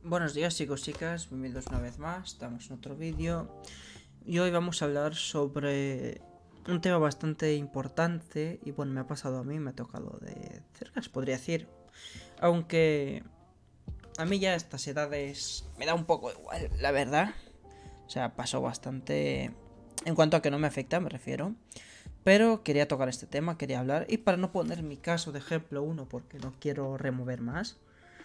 Buenos días chicos, chicas, bienvenidos una vez más, estamos en otro vídeo y hoy vamos a hablar sobre un tema bastante importante y bueno, me ha pasado a mí, me ha tocado de cerca, se podría decir, aunque a mí ya a estas edades me da un poco igual, la verdad, o sea, pasó bastante en cuanto a que no me afecta, me refiero, pero quería tocar este tema, quería hablar y para no poner mi caso de ejemplo uno porque no quiero remover más.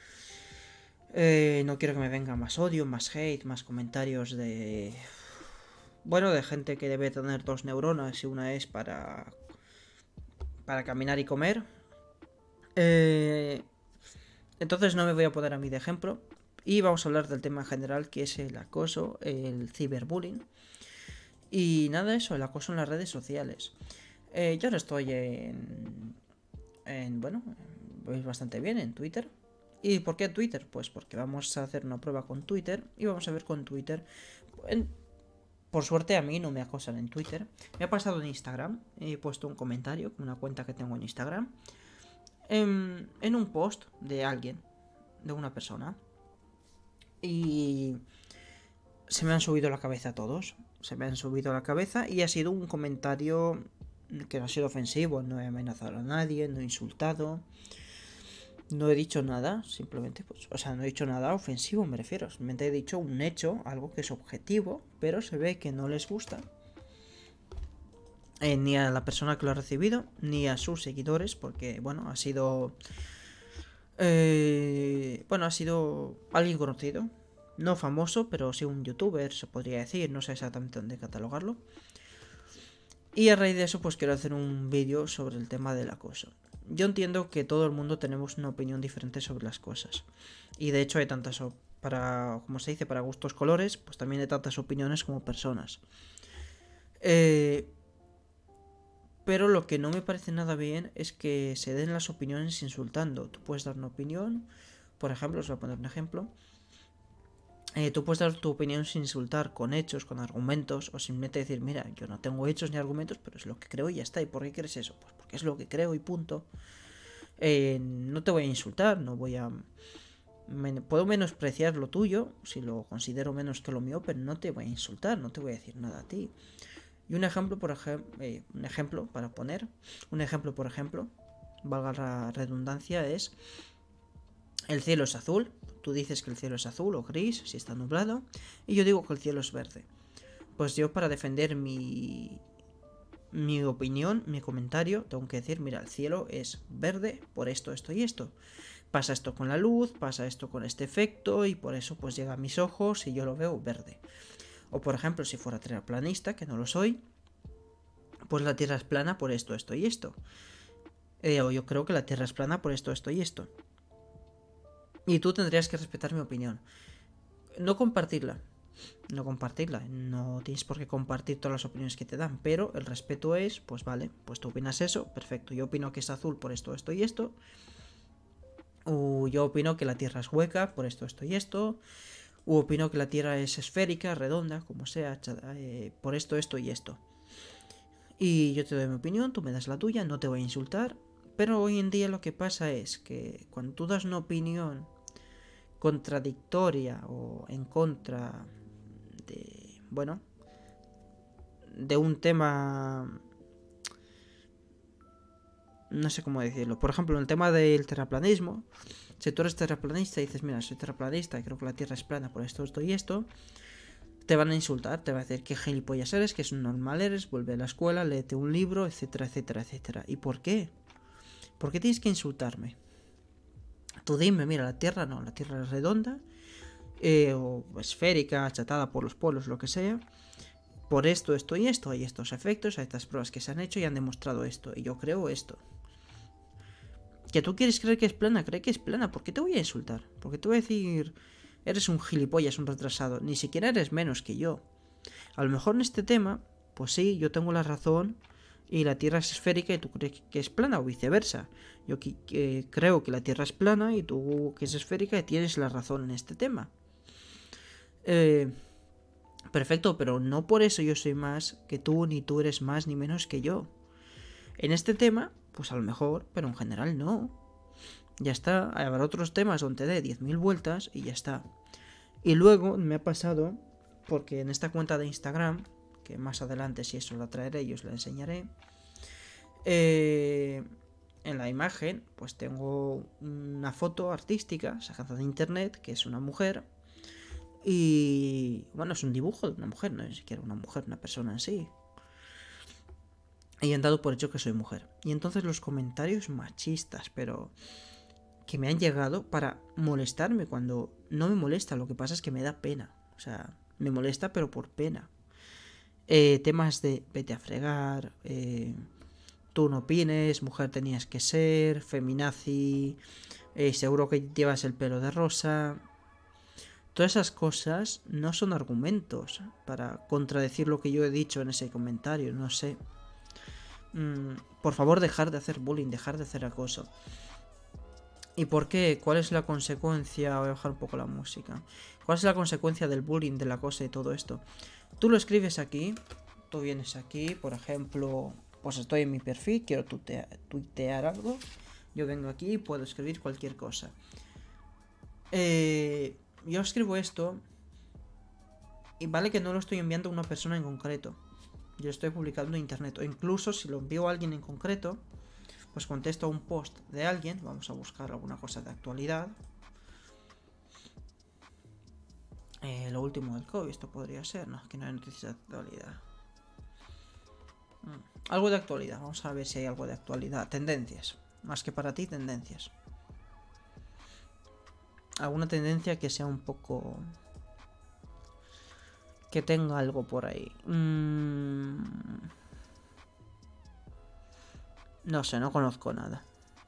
No quiero que me venga más odio, más hate, más comentarios de... Bueno, de gente que debe tener dos neuronas y una es para caminar y comer. Eh, entonces no me voy a poner a mí de ejemplo. Y vamos a hablar del tema general que es el acoso, el ciberbullying. Y nada de eso, el acoso en las redes sociales. Yo ahora estoy bueno, veis bastante bien en Twitter. ¿Y por qué Twitter? Pues porque vamos a hacer una prueba con Twitter y vamos a ver con Twitter. Por suerte a mí no me acosan en Twitter. Me ha pasado en Instagram. He puesto un comentario con una cuenta que tengo en Instagram. En un post de alguien, de una persona. Y se me han subido la cabeza a todos. Se me han subido la cabeza y ha sido un comentario que no ha sido ofensivo. No he amenazado a nadie, no he insultado. No he dicho nada, simplemente, pues, o sea, no he dicho nada ofensivo, me refiero. Simplemente he dicho un hecho, algo que es objetivo, pero se ve que no les gusta. Ni a la persona que lo ha recibido, ni a sus seguidores, porque, bueno, ha sido... bueno, ha sido alguien conocido. No famoso, pero sí un youtuber, se podría decir. No sé exactamente dónde catalogarlo. Y a raíz de eso, pues quiero hacer un vídeo sobre el tema del acoso. Yo entiendo que todo el mundo tenemos una opinión diferente sobre las cosas. Y de hecho hay tantas, como se dice, para gustos colores, pues también hay tantas opiniones como personas. Pero lo que no me parece nada bien es que se den las opiniones insultando. Tú puedes dar una opinión, por ejemplo, os voy a poner un ejemplo. Tú puedes dar tu opinión sin insultar, con hechos, con argumentos, o simplemente decir, mira, yo no tengo hechos ni argumentos, pero es lo que creo y ya está. ¿Y por qué crees eso? Pues porque es lo que creo y punto. No te voy a insultar, no voy a... puedo menospreciar lo tuyo, si lo considero menos que lo mío, pero no te voy a insultar, no te voy a decir nada a ti. Y un ejemplo, un ejemplo para poner, un ejemplo, por ejemplo, valga la redundancia, es el cielo es azul. Tú dices que el cielo es azul o gris si está nublado, y yo digo que el cielo es verde. Pues yo, para defender mi opinión, mi comentario, tengo que decir, mira, el cielo es verde por esto, esto y esto. Pasa esto con la luz, pasa esto con este efecto y por eso pues llega a mis ojos y yo lo veo verde. O por ejemplo, si fuera terraplanista, que no lo soy, pues la Tierra es plana por esto, esto y esto. O yo creo que la Tierra es plana por esto, esto y esto. Y tú tendrías que respetar mi opinión. No compartirla. No compartirla. No tienes por qué compartir todas las opiniones que te dan. Pero el respeto es, pues vale, pues tú opinas eso, perfecto. Yo opino que es azul por esto, esto y esto. O yo opino que la Tierra es hueca por esto, esto y esto. O opino que la Tierra es esférica, redonda, como sea, por esto, esto y esto. Y yo te doy mi opinión, tú me das la tuya, no te voy a insultar. Pero hoy en día lo que pasa es que cuando tú das una opinión contradictoria o en contra de, bueno, de un tema, no sé cómo decirlo. Por ejemplo, en el tema del terraplanismo, si tú eres terraplanista y dices, mira, soy terraplanista y creo que la Tierra es plana por esto, esto y esto, te van a insultar, te van a decir que gilipollas eres, que es un normal eres, vuelve a la escuela, léete un libro, etcétera, etcétera, etcétera. ¿Y por qué? ¿Por qué tienes que insultarme? Tú dime, mira, la Tierra no, la Tierra es redonda, o esférica, achatada por los polos, lo que sea. Por esto, esto y esto, hay estos efectos, hay estas pruebas que se han hecho y han demostrado esto. Y yo creo esto. Que tú quieres creer que es plana, cree que es plana. ¿Por qué te voy a insultar? Porque te voy a decir, eres un gilipollas, un retrasado. Ni siquiera eres menos que yo. A lo mejor en este tema, pues sí, yo tengo la razón y la Tierra es esférica y tú crees que es plana o viceversa. Yo creo que la Tierra es plana y tú que es esférica y tienes la razón en este tema. Perfecto, pero no por eso yo soy más que tú, ni tú eres más ni menos que yo. En este tema, pues a lo mejor, pero en general no. Ya está, habrá otros temas donde dé 10.000 vueltas y ya está. Y luego me ha pasado, porque en esta cuenta de Instagram, que más adelante si eso la traeré y os la enseñaré, en la imagen pues tengo una foto artística sacada de internet, que es una mujer, y bueno, es un dibujo de una mujer, no es ni siquiera una mujer, una persona en sí. Y han dado por hecho que soy mujer. Y entonces los comentarios machistas, pero que me han llegado para molestarme cuando no me molesta, lo que pasa es que me da pena. O sea, me molesta pero por pena. Temas de vete a fregar, tú no opines, mujer tenías que ser, feminazi, seguro que llevas el pelo de rosa. Todas esas cosas no son argumentos para contradecir lo que yo he dicho en ese comentario, no sé. Por favor, dejar de hacer bullying, dejar de hacer acoso. ¿Y por qué? ¿Cuál es la consecuencia? Voy a bajar un poco la música. ¿Cuál es la consecuencia del bullying, del acoso y todo esto? Tú lo escribes aquí, tú vienes aquí, por ejemplo, pues estoy en mi perfil, quiero tuitear algo. Yo vengo aquí y puedo escribir cualquier cosa. Yo escribo esto y vale que no lo estoy enviando a una persona en concreto. Yo lo estoy publicando en internet. O incluso si lo envío a alguien en concreto, pues contesto a un post de alguien. Vamos a buscar alguna cosa de actualidad. Lo último del COVID, esto podría ser. No, que no hay noticias de actualidad. Algo de actualidad. Vamos a ver si hay algo de actualidad. Tendencias. Más que para ti, tendencias. Alguna tendencia que sea un poco... que tenga algo por ahí. No sé, no conozco nada.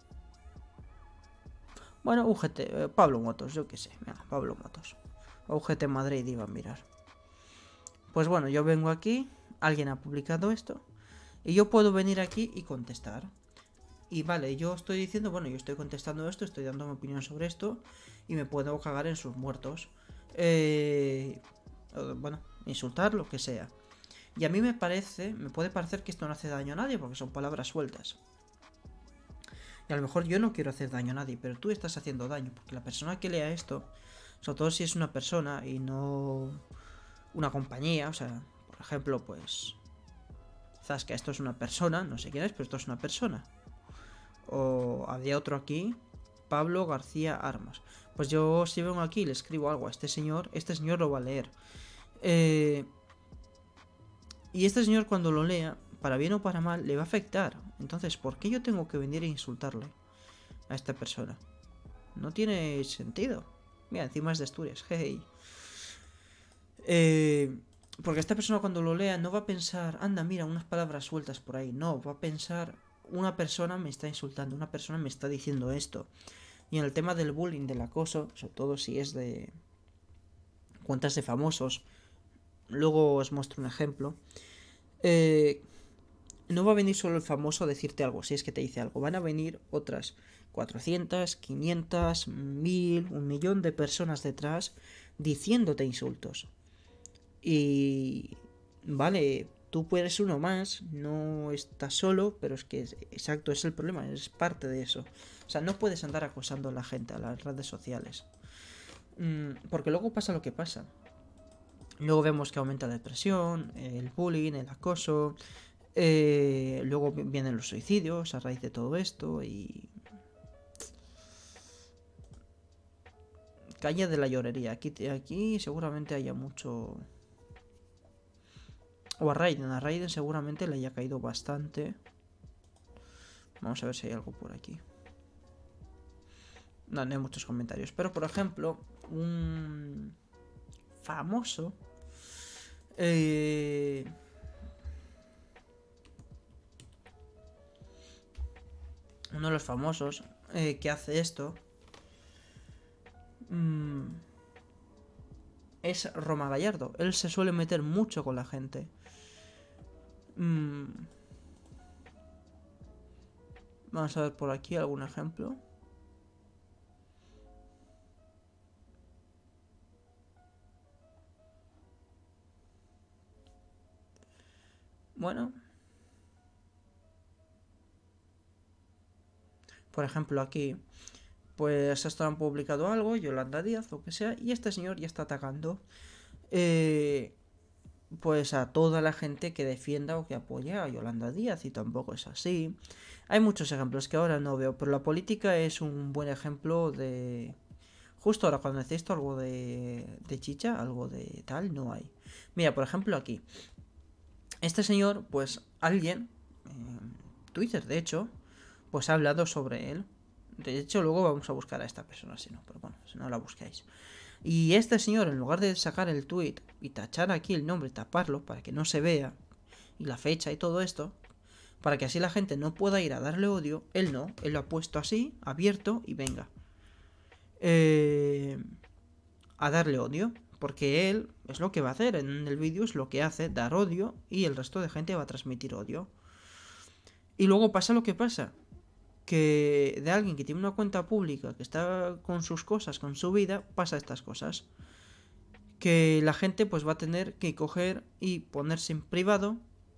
Bueno, UGT, Pablo Motos, yo qué sé. Venga, Pablo Motos. UGT Madrid iba a mirar. Pues bueno, yo vengo aquí, alguien ha publicado esto, y yo puedo venir aquí y contestar. Y vale, yo estoy diciendo, bueno, yo estoy contestando esto, estoy dando mi opinión sobre esto, y me puedo cagar en sus muertos. Bueno, insultar, lo que sea. Y a mí me puede parecer que esto no hace daño a nadie, porque son palabras sueltas. Y a lo mejor yo no quiero hacer daño a nadie, pero tú estás haciendo daño, porque la persona que lea esto, sobre todo si es una persona y no una compañía, o sea, por ejemplo, pues Zasca, esto es una persona, no sé quién es, pero esto es una persona. O había otro aquí, Pablo García Armas. Pues yo si vengo aquí y le escribo algo a este señor lo va a leer. Y este señor cuando lo lea, para bien o para mal, le va a afectar. Entonces, ¿por qué yo tengo que venir a insultarle a esta persona? No tiene sentido. Mira, encima es de Asturias. Hey. Porque esta persona cuando lo lea no va a pensar, anda, mira, unas palabras sueltas por ahí. No, va a pensar, una persona me está insultando, una persona me está diciendo esto. Y en el tema del bullying, del acoso, sobre todo si es de cuentas de famosos, luego os muestro un ejemplo. No va a venir solo el famoso a decirte algo, si es que te dice algo. Van a venir otras 400, 500, 1000, 1.000.000 de personas detrás diciéndote insultos. Y vale, tú puedes uno más, no estás solo, pero es que exacto, es el problema, es parte de eso. O sea, no puedes andar acosando a la gente a las redes sociales. Porque luego pasa lo que pasa. Luego vemos que aumenta la depresión, el bullying, el acoso. Luego vienen los suicidios a raíz de todo esto y... Calle de la llorería. Aquí seguramente haya mucho... O a Raiden seguramente le haya caído bastante. Vamos a ver si hay algo por aquí. No, no hay muchos comentarios. Pero por ejemplo, un famoso... uno de los famosos que hace esto es Roma Gallardo. Él se suele meter mucho con la gente. Vamos a ver por aquí algún ejemplo. Bueno. Por ejemplo aquí. pues hasta han publicado algo, Yolanda Díaz, o que sea, y este señor ya está atacando eh, pues a toda la gente que defienda o que apoya a Yolanda Díaz, y tampoco es así. Hay muchos ejemplos que ahora no veo, pero la política es un buen ejemplo de... Justo ahora cuando necesito algo de chicha, algo de tal, no hay. Mira, por ejemplo aquí. Este señor, pues alguien, Twitter de hecho, pues ha hablado sobre él. De hecho, luego vamos a buscar a esta persona, si no, pero bueno, si no la buscáis. Y este señor, en lugar de sacar el tweet y tachar aquí el nombre, taparlo para que no se vea, y la fecha y todo esto, para que así la gente no pueda ir a darle odio, él no, él lo ha puesto así, abierto, y venga. A darle odio. Porque él es lo que va a hacer en el vídeo, es lo que hace, dar odio, y el resto de gente va a transmitir odio. Y luego pasa lo que pasa, que de alguien que tiene una cuenta pública, que está con sus cosas, con su vida, pasa estas cosas. Que la gente pues va a tener que coger y ponerse en privado.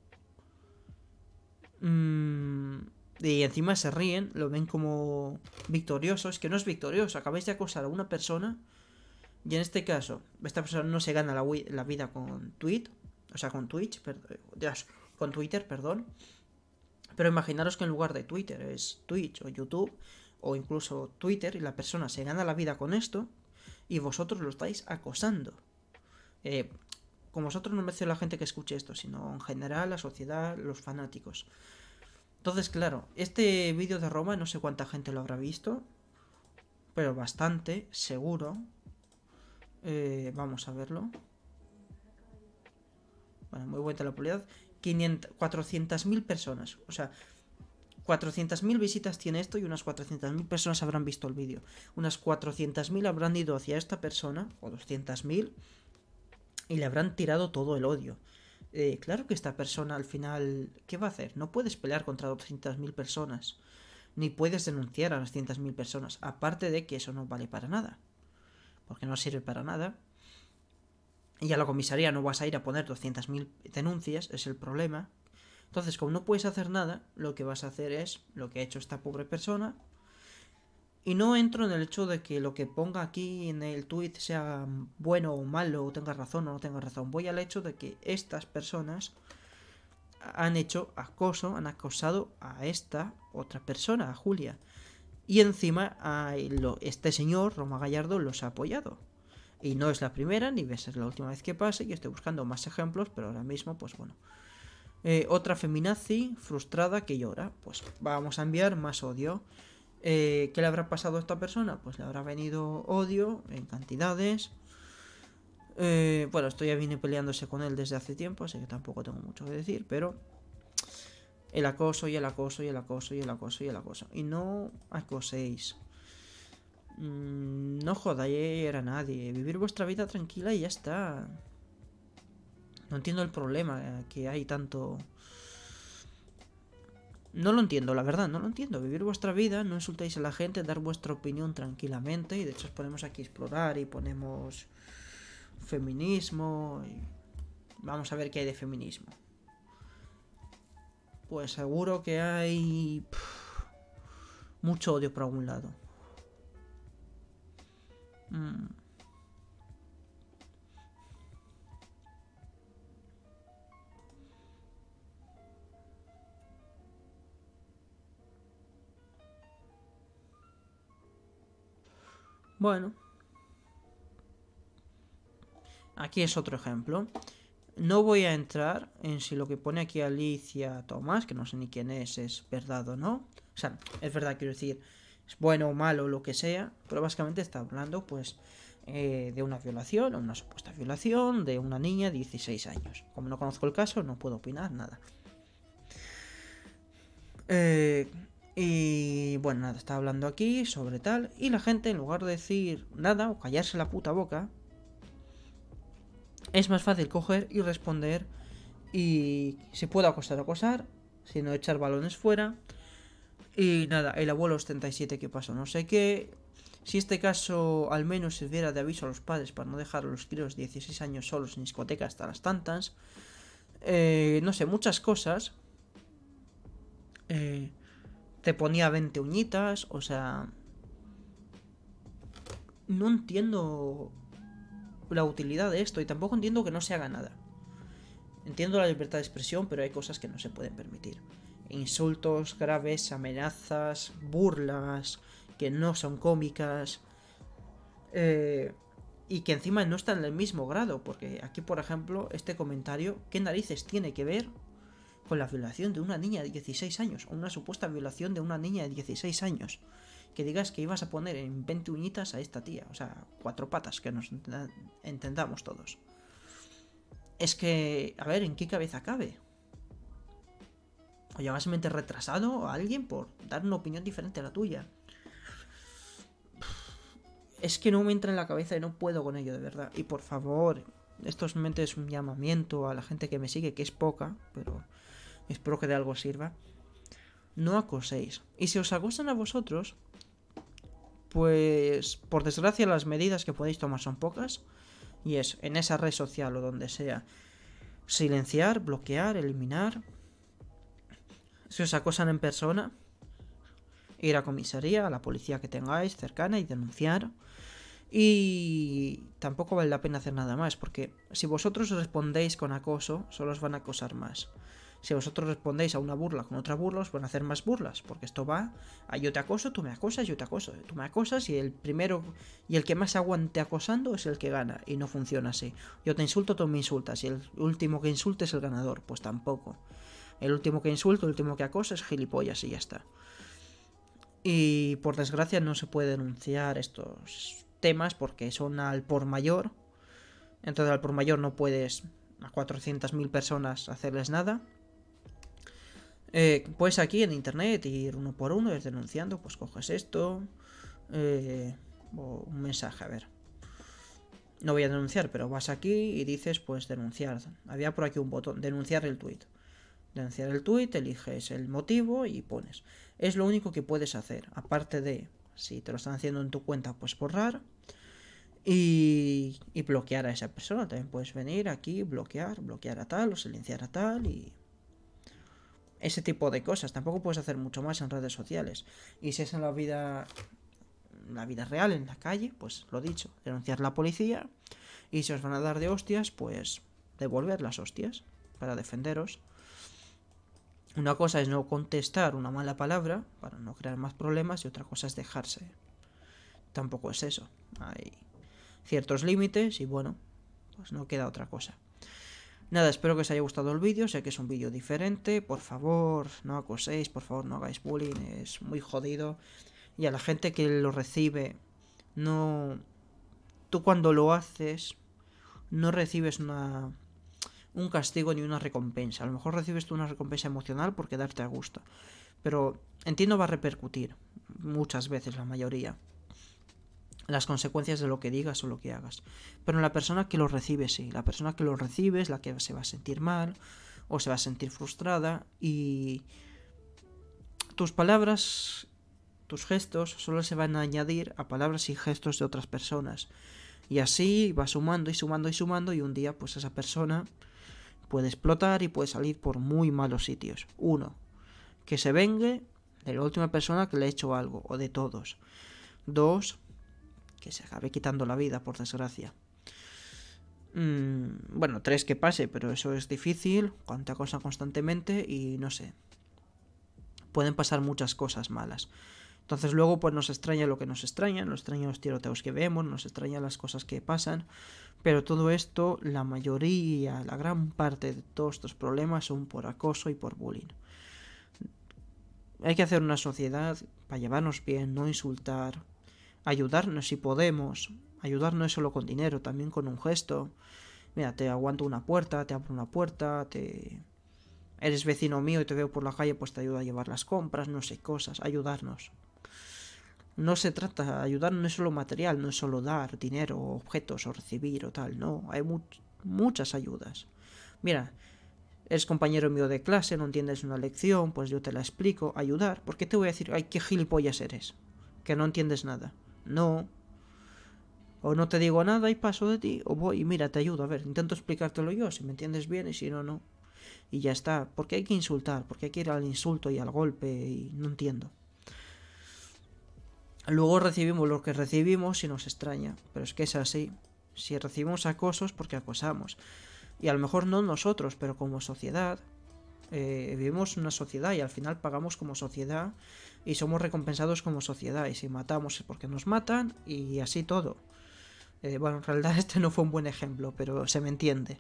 Y encima se ríen, lo ven como victorioso. Es que no es victorioso, acabáis de acosar a una persona. Y en este caso, esta persona no se gana la vida con Twitch. O sea, con Twitch, con Twitter, perdón. Pero imaginaros que en lugar de Twitter es Twitch o YouTube, o incluso Twitter, y la persona se gana la vida con esto, y vosotros lo estáis acosando. Con vosotros no me refiero a la gente que escuche esto, sino en general la sociedad, los fanáticos. Entonces, claro, este vídeo de Roma no sé cuánta gente lo habrá visto, pero bastante, seguro. Vamos a verlo. Bueno, muy buena la popularidad. 400.000 personas. O sea, 400.000 visitas tiene esto y unas 400.000 personas habrán visto el vídeo. Unas 400.000 habrán ido hacia esta persona, o 200.000, y le habrán tirado todo el odio. Claro que esta persona al final, ¿qué va a hacer? No puedes pelear contra 200.000 personas, ni puedes denunciar a 200.000 personas. Aparte de que eso no vale para nada, porque no sirve para nada. Y a la comisaría no vas a ir a poner 200.000 denuncias, es el problema. Entonces, como no puedes hacer nada, lo que vas a hacer es lo que ha hecho esta pobre persona. Y no entro en el hecho de que lo que ponga aquí en el tweet sea bueno o malo, o tenga razón o no tenga razón. Voy al hecho de que estas personas han hecho acoso, han acosado a esta otra persona, a Julia. Y encima este señor, Roma Gallardo, los ha apoyado. Y no es la primera, ni va a ser la última vez que pase. Y estoy buscando más ejemplos, pero ahora mismo, pues bueno. Otra feminazi frustrada que llora. Pues vamos a enviar más odio. ¿Qué le habrá pasado a esta persona? Pues le habrá venido odio en cantidades. Bueno, esto ya viene peleándose con él desde hace tiempo, así que tampoco tengo mucho que decir, pero el acoso y el acoso y el acoso y el acoso y el acoso. Y no acoséis. No jodáis a nadie. Vivir vuestra vida tranquila y ya está. No entiendo el problema que hay tanto... No lo entiendo, la verdad, no lo entiendo. Vivir vuestra vida, no insultéis a la gente, dar vuestra opinión tranquilamente. Y de hecho os ponemos aquí a explorar y ponemos feminismo. Y... vamos a ver qué hay de feminismo. Pues seguro que hay mucho odio por algún lado. Bueno. Aquí es otro ejemplo. No voy a entrar en si lo que pone aquí Alicia Tomás, que no sé ni quién es verdad o no. O sea, es verdad, quiero decir, es bueno o malo, lo que sea, pero básicamente está hablando, pues, de una violación, o una supuesta violación, de una niña de 16 años. Como no conozco el caso, no puedo opinar nada. Y bueno, nada, está hablando aquí sobre tal, y la gente, en lugar de decir nada o callarse la puta boca, es más fácil coger y responder. Y si puedo acosar, si no echar balones fuera. Y nada, el abuelo 77 que pasó no sé qué. Si este caso al menos sirviera de aviso a los padres para no dejar a los críos de 16 años solos en discoteca hasta las tantas. No sé, muchas cosas. Te ponía 20 uñitas, o sea... no entiendo la utilidad de esto y tampoco entiendo que no se haga nada. Entiendo la libertad de expresión, pero hay cosas que no se pueden permitir. Insultos graves, amenazas, burlas que no son cómicas, y que encima no están en el mismo grado, porque aquí, por ejemplo, este comentario, ¿qué narices tiene que ver con la violación de una niña de 16 años, o una supuesta violación de una niña de 16 años? Que digas que ibas a poner en 20 uñitas a esta tía, o sea, 4 patas, que nos entendamos todos. Es que, a ver, ¿en qué cabeza cabe? O llevas mente retrasado a alguien por dar una opinión diferente a la tuya. Es que no me entra en la cabeza y no puedo con ello, de verdad. Y por favor, esto simplemente es un llamamiento a la gente que me sigue, que es poca, pero espero que de algo sirva. No acoséis. Y si os acosan a vosotros, pues por desgracia las medidas que podéis tomar son pocas. Y es en esa red social o donde sea, silenciar, bloquear, eliminar. Si os acosan en persona, ir a comisaría, a la policía que tengáis cercana y denunciar. Y tampoco vale la pena hacer nada más, porque si vosotros respondéis con acoso, solo os van a acosar más. Si vosotros respondéis a una burla con otra burla, os van a hacer más burlas, porque esto va a yo te acoso, tú me acosas, yo te acoso, tú me acosas, y el primero y el que más aguante acosando es el que gana, y no funciona así. Yo te insulto, tú me insultas, y el último que insulte es el ganador, pues tampoco. El último que insulta, el último que acosa es gilipollas y ya está. Y por desgracia no se puede denunciar estos temas porque son al por mayor. Entonces al por mayor no puedes a 400.000 personas hacerles nada. Pues aquí en internet ir uno por uno, ir denunciando, pues coges esto, o un mensaje, a ver. No voy a denunciar, pero vas aquí y dices pues denunciar. Había por aquí un botón, denunciar el tweet. Denunciar el tweet, eliges el motivo y pones. Es lo único que puedes hacer. Aparte de, si te lo están haciendo en tu cuenta, pues borrar y bloquear a esa persona. También puedes venir aquí, bloquear a tal o silenciar a tal y ese tipo de cosas. Tampoco puedes hacer mucho más en redes sociales. Y si es en la vida real, en la calle, pues lo dicho, denunciar a la policía. Y si os van a dar de hostias, pues devolver las hostias para defenderos. Una cosa es no contestar una mala palabra para no crear más problemas y otra cosa es dejarse. Tampoco es eso. Hay ciertos límites y bueno, pues no queda otra cosa. Nada, espero que os haya gustado el vídeo. Sé que es un vídeo diferente. Por favor, no acoséis, por favor, no hagáis bullying. Es muy jodido. Y a la gente que lo recibe, no... Tú cuando lo haces, no recibes un castigo ni una recompensa. A lo mejor recibes tú una recompensa emocional por quedarte a gusto. Pero entiendo va a repercutir muchas veces, la mayoría, las consecuencias de lo que digas o lo que hagas. Pero en la persona que lo recibe, sí. La persona que lo recibe es la que se va a sentir mal o se va a sentir frustrada y tus palabras, tus gestos solo se van a añadir a palabras y gestos de otras personas. Y así va sumando y sumando y sumando y un día pues esa persona puede explotar y puede salir por muy malos sitios. Uno, que se vengue de la última persona que le ha hecho algo, o de todos. Dos, que se acabe quitando la vida, por desgracia. Bueno, tres, que pase, pero eso es difícil, cuánta cosa constantemente y no sé. Pueden pasar muchas cosas malas. Entonces luego pues nos extraña lo que nos extraña los tiroteos que vemos, nos extraña las cosas que pasan, pero todo esto, la mayoría, la gran parte de todos estos problemas son por acoso y por bullying. Hay que hacer una sociedad para llevarnos bien, no insultar, ayudarnos si podemos, ayudar no es solo con dinero, también con un gesto. Mira, te aguanto una puerta, te abro una puerta, eres vecino mío y te veo por la calle, pues te ayudo a llevar las compras, no sé, cosas, ayudarnos. No se trata, ayudar no es solo material, no es solo dar dinero, objetos o recibir o tal, no, hay muchas ayudas. Mira, eres compañero mío de clase, no entiendes una lección, pues yo te la explico, ayudar. ¿Por qué te voy a decir, ay, qué gilipollas eres? Que no entiendes nada. No. O no te digo nada y paso de ti, o voy y mira, te ayudo, a ver, intento explicártelo yo, si me entiendes bien y si no, no. Y ya está, porque hay que insultar, porque hay que ir al insulto y al golpe y no entiendo. Luego recibimos lo que recibimos y nos extraña, pero es que es así. Si recibimos acosos, porque acosamos. Y a lo mejor no nosotros, pero como sociedad, vivimos una sociedad y al final pagamos como sociedad y somos recompensados como sociedad. Y si matamos es porque nos matan y así todo. Bueno, en realidad este no fue un buen ejemplo, pero se me entiende.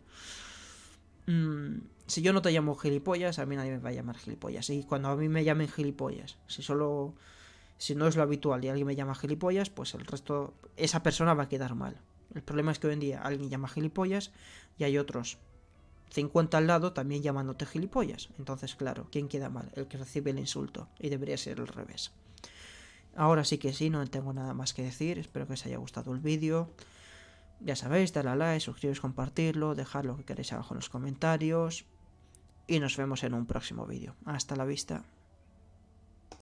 Si yo no te llamo gilipollas, a mí nadie me va a llamar gilipollas. Y cuando a mí me llamen gilipollas, si no es lo habitual y alguien me llama gilipollas, pues el resto, esa persona va a quedar mal. El problema es que hoy en día alguien llama gilipollas y hay otros 50 al lado también llamándote gilipollas. Entonces, claro, ¿quién queda mal? El que recibe el insulto. Y debería ser al revés. Ahora sí que sí, no tengo nada más que decir. Espero que os haya gustado el vídeo. Ya sabéis, darle a like, suscribiros, compartirlo, dejad lo que queréis abajo en los comentarios. Y nos vemos en un próximo vídeo. Hasta la vista.